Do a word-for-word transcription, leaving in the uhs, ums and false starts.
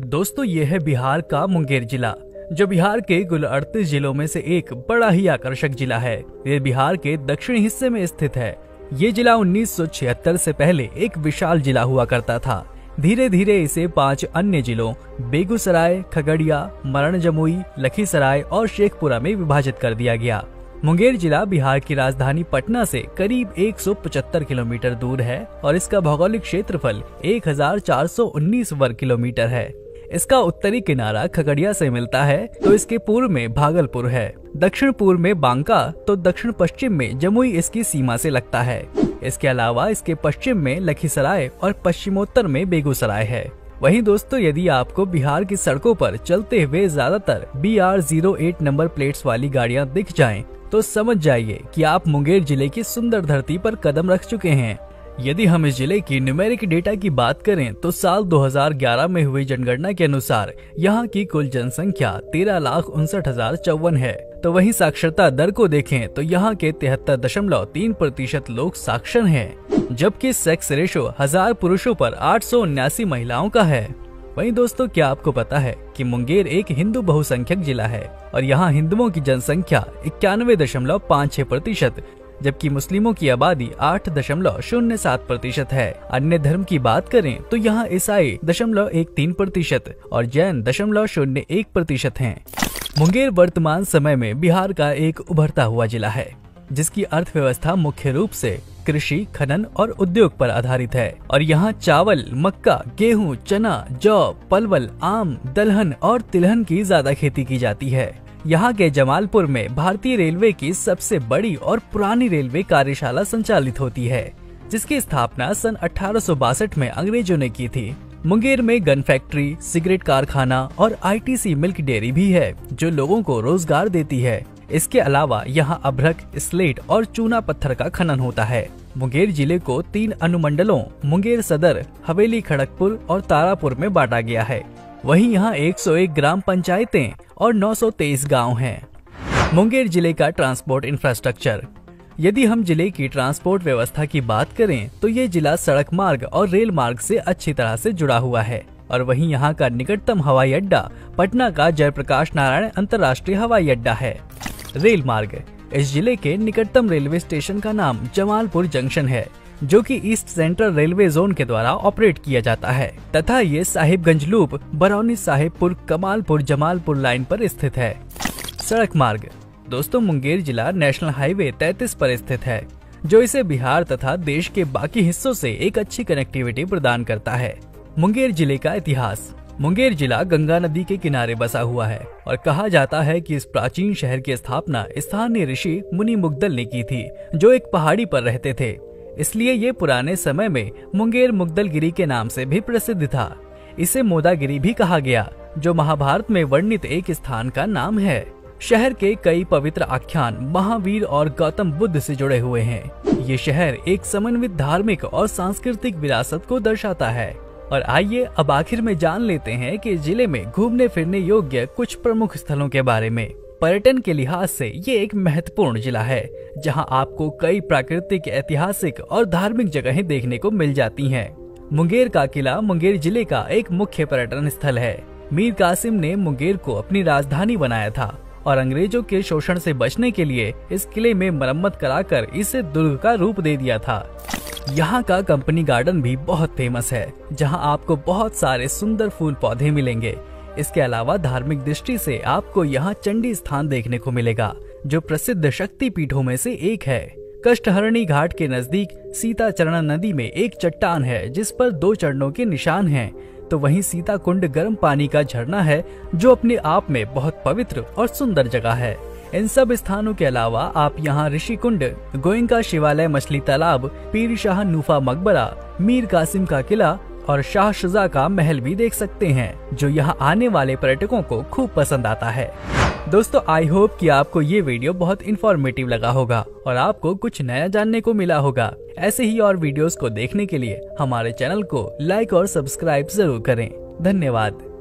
दोस्तों ये है बिहार का मुंगेर जिला, जो बिहार के कुल अड़तीस जिलों में से एक बड़ा ही आकर्षक जिला है। ये बिहार के दक्षिणी हिस्से में स्थित है। ये जिला उन्नीस सौ छिहत्तर से पहले एक विशाल जिला हुआ करता था। धीरे धीरे इसे पांच अन्य जिलों बेगूसराय, खगड़िया, मरण जमुई, लखीसराय और शेखपुरा में विभाजित कर दिया गया। मुंगेर जिला बिहार की राजधानी पटना से करीब एक सौ पचहत्तर किलोमीटर दूर है और इसका भौगोलिक क्षेत्रफल एक हजार चार सौ उन्नीस वर्ग किलोमीटर है। इसका उत्तरी किनारा खगड़िया से मिलता है तो इसके पूर्व में भागलपुर है, दक्षिण पूर्व में बांका तो दक्षिण पश्चिम में जमुई इसकी सीमा से लगता है। इसके अलावा इसके पश्चिम में लखीसराय और पश्चिमोत्तर में बेगूसराय है। वहीं दोस्तों यदि आपको बिहार की सड़कों पर चलते हुए ज्यादातर B R zero eight number plates वाली गाड़ियां दिख जाएं, तो समझ जाइए कि आप मुंगेर जिले की सुंदर धरती पर कदम रख चुके हैं। यदि हम इस जिले की न्यूमेरिक डेटा की बात करें तो साल दो हज़ार ग्यारह में हुई जनगणना के अनुसार यहाँ की कुल जनसंख्या तेरह लाख उनसठ हजार चौवन है। तो वहीं साक्षरता दर को देखें तो यहाँ के तिहत्तर दशमलव तीन प्रतिशत लोग साक्षर हैं, जबकि सेक्स रेशो हजार पुरुषों पर आठ सौ उन्यासी महिलाओं का है। वहीं दोस्तों क्या आपको पता है कि मुंगेर एक हिंदू बहुसंख्यक जिला है और यहाँ हिंदुओं की जनसंख्या इक्यानवे दशमलव पाँच छह प्रतिशत, जबकि मुस्लिमों की आबादी आठ दशमलव शून्य सात प्रतिशत है। अन्य धर्म की बात करें तो यहाँ ईसाई दशमलव एक तीन प्रतिशत और जैन दशमलव शून्य एक प्रतिशत हैं। मुंगेर वर्तमान समय में बिहार का एक उभरता हुआ जिला है, जिसकी अर्थव्यवस्था मुख्य रूप से कृषि, खनन और उद्योग पर आधारित है और यहाँ चावल, मक्का, गेहूं, चना, जौ, पलवल, आम, दलहन और तिलहन की ज्यादा खेती की जाती है। यहाँ के जमालपुर में भारतीय रेलवे की सबसे बड़ी और पुरानी रेलवे कार्यशाला संचालित होती है, जिसकी स्थापना सन अठारह सौ बासठ में अंग्रेजों ने की थी। मुंगेर में गन फैक्ट्री, सिगरेट कारखाना और I T C milk dairy भी है, जो लोगों को रोजगार देती है। इसके अलावा यहाँ अभ्रक, स्लेट और चूना पत्थर का खनन होता है। मुंगेर जिले को तीन अनुमंडलों मुंगेर सदर, हवेली खड़गपुर और तारापुर में बांटा गया है। वहीं यहाँ एक सौ एक ग्राम पंचायतें और नौ सौ तेईस गाँव हैं। मुंगेर जिले का ट्रांसपोर्ट इंफ्रास्ट्रक्चर। यदि हम जिले की ट्रांसपोर्ट व्यवस्था की बात करें तो ये जिला सड़क मार्ग और रेल मार्ग से अच्छी तरह से जुड़ा हुआ है और वहीं यहाँ का निकटतम हवाई अड्डा पटना का जयप्रकाश नारायण अंतर्राष्ट्रीय हवाई अड्डा है। रेल मार्ग। इस जिले के निकटतम रेलवे स्टेशन का नाम जमालपुर जंक्शन है, जो कि ईस्ट सेंट्रल रेलवे जोन के द्वारा ऑपरेट किया जाता है तथा ये साहिबगंज लूप, बरौनी साहिबपुर, कमालपुर, जमालपुर लाइन पर स्थित है। सड़क मार्ग। दोस्तों मुंगेर जिला नेशनल हाईवे तैंतीस पर स्थित है, जो इसे बिहार तथा देश के बाकी हिस्सों से एक अच्छी कनेक्टिविटी प्रदान करता है। मुंगेर जिले का इतिहास। मुंगेर जिला गंगा नदी के किनारे बसा हुआ है और कहा जाता है कि इस प्राचीन शहर की स्थापना स्थानीय ऋषि मुनि मुग्दल ने की थी, जो एक पहाड़ी पर रहते थे। इसलिए ये पुराने समय में मुंगेर मुग्दलगिरी के नाम से भी प्रसिद्ध था। इसे मोदागिरी भी कहा गया, जो महाभारत में वर्णित एक स्थान का नाम है। शहर के कई पवित्र आख्यान महावीर और गौतम बुद्ध से जुड़े हुए हैं। ये शहर एक समन्वित धार्मिक और सांस्कृतिक विरासत को दर्शाता है। और आइए अब आखिर में जान लेते हैं कि जिले में घूमने फिरने योग्य कुछ प्रमुख स्थलों के बारे में। पर्यटन के लिहाज से ये एक महत्वपूर्ण जिला है, जहां आपको कई प्राकृतिक, ऐतिहासिक और धार्मिक जगहें देखने को मिल जाती हैं। मुंगेर का किला मुंगेर जिले का एक मुख्य पर्यटन स्थल है। मीर कासिम ने मुंगेर को अपनी राजधानी बनाया था और अंग्रेजों के शोषण से बचने के लिए इस किले में मरम्मत कराकर इसे दुर्ग का रूप दे दिया था। यहाँ का कंपनी गार्डन भी बहुत फेमस है, जहाँ आपको बहुत सारे सुंदर फूल पौधे मिलेंगे। इसके अलावा धार्मिक दृष्टि से आपको यहाँ चंडी स्थान देखने को मिलेगा, जो प्रसिद्ध शक्ति पीठों में से एक है। कष्टहरणी घाट के नजदीक सीता चरण नदी में एक चट्टान है, जिस पर दो चरणों के निशान हैं। तो वहीं सीता कुंड गर्म पानी का झरना है, जो अपने आप में बहुत पवित्र और सुंदर जगह है। इन सब स्थानों के अलावा आप यहाँ ऋषि कुंड, गोयंका शिवालय, मछली तालाब, पीर शाह नूफा मकबरा, मीर कासिम का किला और शाह शुजा का महल भी देख सकते हैं, जो यहाँ आने वाले पर्यटकों को खूब पसंद आता है। दोस्तों आई होप कि आपको ये वीडियो बहुत इन्फॉर्मेटिव लगा होगा और आपको कुछ नया जानने को मिला होगा। ऐसे ही और वीडियोस को देखने के लिए हमारे चैनल को लाइक और सब्सक्राइब जरूर करें। धन्यवाद।